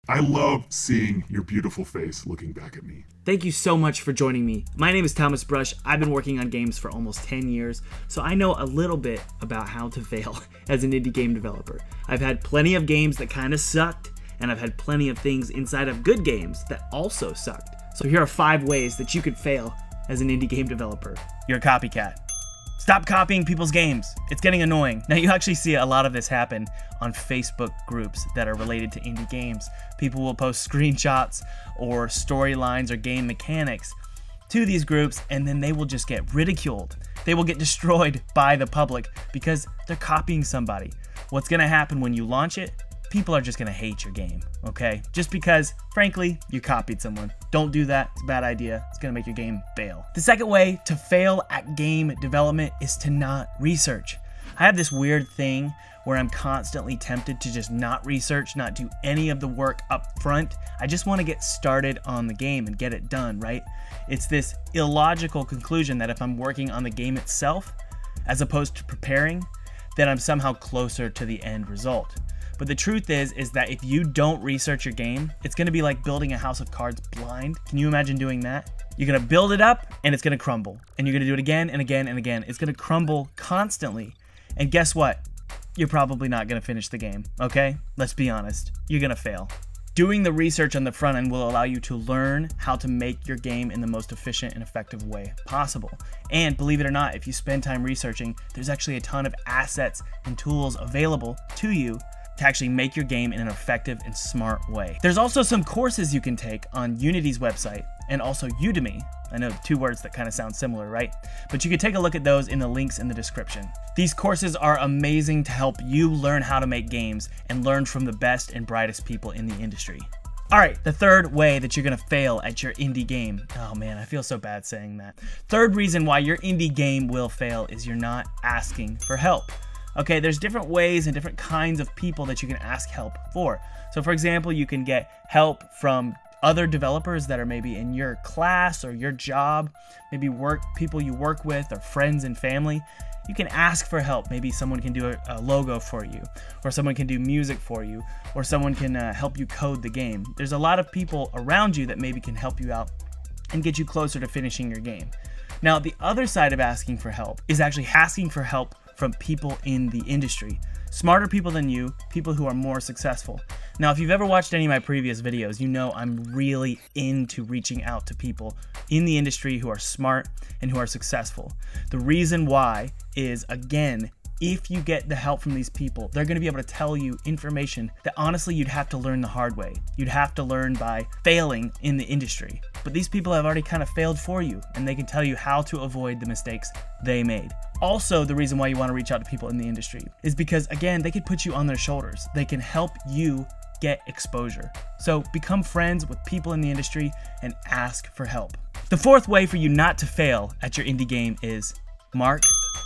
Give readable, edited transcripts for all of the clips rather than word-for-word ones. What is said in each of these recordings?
I love seeing your beautiful face looking back at me. Thank you so much for joining me. My name is Thomas Brush. I've been working on games for almost 10 years, so I know a little bit about how to fail as an indie game developer. I've had plenty of games that kind of sucked, and I've had plenty of things inside of good games that also sucked. So here are 5 ways that you could fail as an indie game developer. You're a copycat. Stop copying people's games. It's getting annoying. Now you actually see a lot of this happen on Facebook groups that are related to indie games. People will post screenshots or storylines or game mechanics to these groups, and then they will just get ridiculed. They will get destroyed by the public because they're copying somebody. What's gonna happen when you launch it? People are just gonna hate your game, okay? Just because, frankly, you copied someone. Don't do that, it's a bad idea. It's gonna make your game fail. The second way to fail at game development is to not research. I have this weird thing where I'm constantly tempted to just not research, not do any of the work up front. I just wanna get started on the game and get it done, right? It's this illogical conclusion that if I'm working on the game itself, as opposed to preparing, then I'm somehow closer to the end result. But the truth is that if you don't research your game, it's gonna be like building a house of cards blind. Can you imagine doing that? You're gonna build it up and it's gonna crumble. And you're gonna do it again and again and again. It's gonna crumble constantly. And guess what? You're probably not gonna finish the game, okay? Let's be honest, you're gonna fail. Doing the research on the front end will allow you to learn how to make your game in the most efficient and effective way possible. And believe it or not, if you spend time researching, there's actually a ton of assets and tools available to you to actually make your game in an effective and smart way. There's also some courses you can take on Unity's website and also Udemy. I know 2 words that kind of sound similar, right? But you can take a look at those in the links in the description. These courses are amazing to help you learn how to make games and learn from the best and brightest people in the industry. All right, the third way that you're gonna fail at your indie game. Oh man, I feel so bad saying that. Third reason why your indie game will fail is you're not asking for help. Okay, there's different ways and different kinds of people that you can ask help for. So for example, you can get help from other developers that are maybe in your class or your job, maybe people you work with or friends and family. You can ask for help. Maybe someone can do a logo for you, or someone can do music for you, or someone can help you code the game. There's a lot of people around you that maybe can help you out and get you closer to finishing your game. Now, the other side of asking for help is actually asking for help from people in the industry. Smarter people than you, people who are more successful. Now, if you've ever watched any of my previous videos, you know I'm really into reaching out to people in the industry who are smart and who are successful. The reason why is, again, if you get the help from these people, they're gonna be able to tell you information that honestly you'd have to learn the hard way. You'd have to learn by failing in the industry. But these people have already kind of failed for you, and they can tell you how to avoid the mistakes they made. Also, the reason why you want to reach out to people in the industry is because, again, they could put you on their shoulders. They can help you get exposure. So become friends with people in the industry and ask for help. The fourth way for you not to fail at your indie game is Mark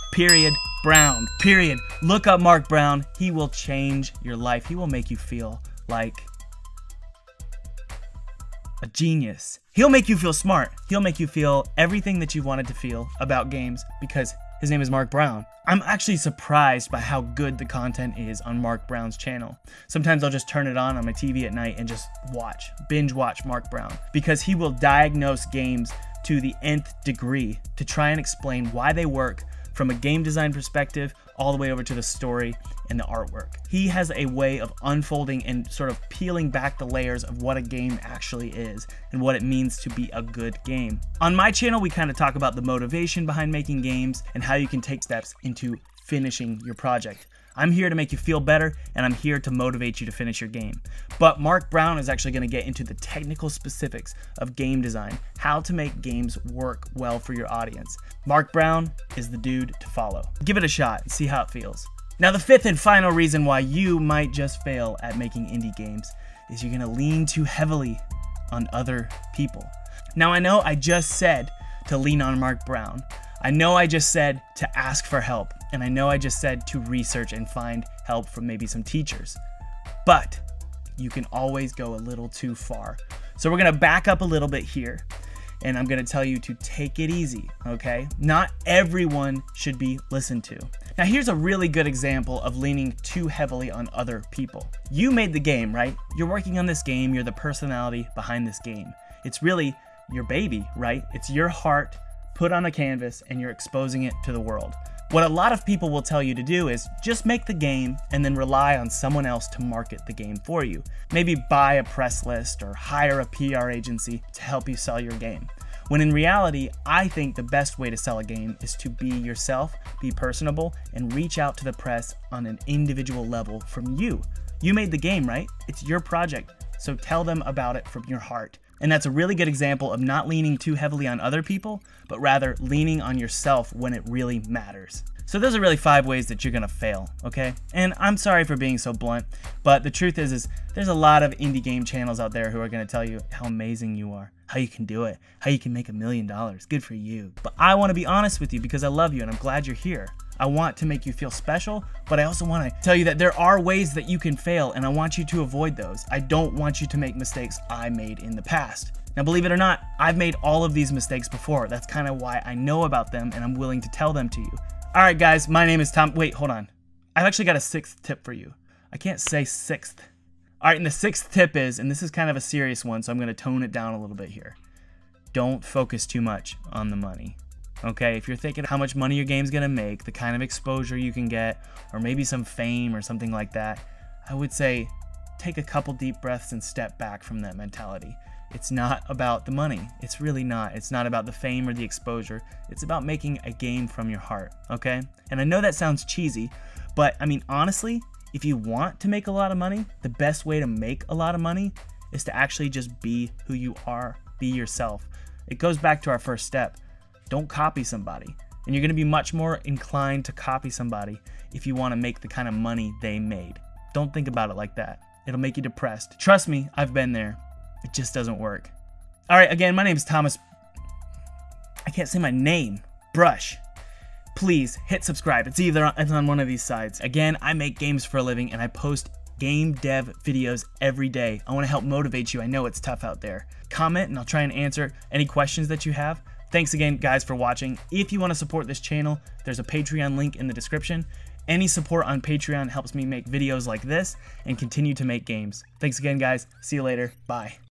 Brown. Look up Mark Brown. He will change your life. He will make you feel like a genius. He'll make you feel smart. He'll make you feel everything that you wanted to feel about games because his name is Mark Brown. I'm actually surprised by how good the content is on Mark Brown's channel. Sometimes I'll just turn it on my TV at night and just binge watch Mark Brown, because he will diagnose games to the nth degree to try and explain why they work from a game design perspective all the way over to the story and the artwork. He has a way of unfolding and sort of peeling back the layers of what a game actually is and what it means to be a good game. On my channel, we kind of talk about the motivation behind making games and how you can take steps into finishing your project. I'm here to make you feel better, and I'm here to motivate you to finish your game. But Mark Brown is actually going to get into the technical specifics of game design, how to make games work well for your audience. Mark Brown is the dude to follow. Give it a shot and see how it feels. Now, the fifth and final reason why you might just fail at making indie games is you're going to lean too heavily on other people. Now, I know I just said to lean on Mark Brown. I know I just said to ask for help, and I know I just said to research and find help from maybe some teachers, but you can always go a little too far. So we're gonna back up a little bit here, and I'm gonna tell you to take it easy, okay? Not everyone should be listened to. Now here's a really good example of leaning too heavily on other people. You made the game, right? You're working on this game, you're the personality behind this game. It's really your baby, right? It's your heart put on a canvas and you're exposing it to the world. What a lot of people will tell you to do is just make the game and then rely on someone else to market the game for you. Maybe buy a press list or hire a PR agency to help you sell your game. When in reality, I think the best way to sell a game is to be yourself, be personable, and reach out to the press on an individual level from you. You made the game, right? It's your project, so tell them about it from your heart. And that's a really good example of not leaning too heavily on other people, but rather leaning on yourself when it really matters. So those are really 5 ways that you're gonna fail, okay? And I'm sorry for being so blunt, but the truth is there's a lot of indie game channels out there who are gonna tell you how amazing you are, how you can do it, how you can make $1 million. Good for you. But I wanna be honest with you because I love you and I'm glad you're here. I want to make you feel special, but I also want to tell you that there are ways that you can fail and I want you to avoid those. I don't want you to make mistakes I made in the past. Now, believe it or not, I've made all of these mistakes before. That's kind of why I know about them and I'm willing to tell them to you. All right, guys, my name is Tom. Wait, hold on. I've actually got a 6th tip for you. I can't say 6th. All right, and the 6th tip is, and this is kind of a serious one, so I'm going to tone it down a little bit here. Don't focus too much on the money. Okay, if you're thinking how much money your game's gonna make, the kind of exposure you can get, or maybe some fame or something like that, I would say take a couple deep breaths and step back from that mentality. It's not about the money. It's really not. It's not about the fame or the exposure. It's about making a game from your heart, okay? And I know that sounds cheesy, but I mean, honestly, if you want to make a lot of money, the best way to make a lot of money is to actually just be who you are, be yourself. It goes back to our first step. Don't copy somebody. And you're going to be much more inclined to copy somebody if you want to make the kind of money they made. Don't think about it like that. It'll make you depressed. Trust me, I've been there. It just doesn't work. All right, again, my name is Thomas. I can't say my name. Brush. Please hit subscribe. It's on one of these sides. Again, I make games for a living and I post game dev videos every day. I want to help motivate you. I know it's tough out there. Comment and I'll try and answer any questions that you have. Thanks again, guys, for watching. If you want to support this channel, there's a Patreon link in the description. Any support on Patreon helps me make videos like this and continue to make games. Thanks again, guys. See you later. Bye.